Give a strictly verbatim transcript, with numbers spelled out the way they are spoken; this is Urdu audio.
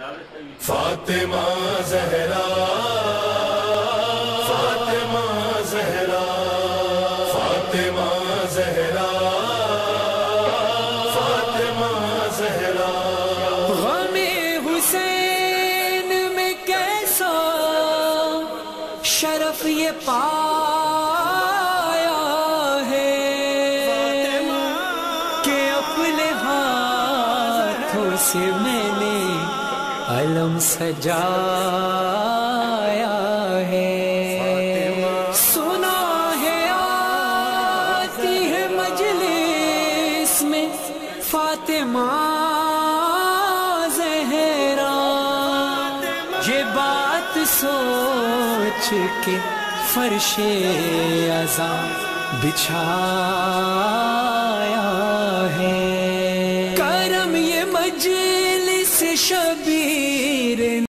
فاطمہ زہرا فاطمہ زہرا فاطمہ زہرا فاطمہ زہرا غم حسین میں کیسا شرف یہ پایا ہے کہ اپنے ہاتھوں سے میں نے علم سجایا ہے۔ سنا ہے آتی ہے مجلس میں فاطمہ زہرا، یہ بات سوچ کے فرش عزا بچھایا ہے۔ کرم یہ مجلس شبیر